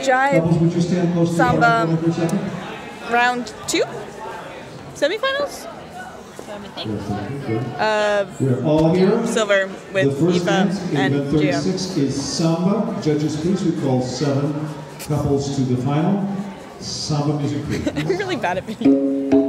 Jive Couples, would you stand close Samba. to the camera for a second? round 2? Semifinals? We're all here. Silver The with first Aoife dance in and event Gia. 36 is Samba. Judges, please, we call 7 couples to the final. Samba music, please. I'm really bad at video.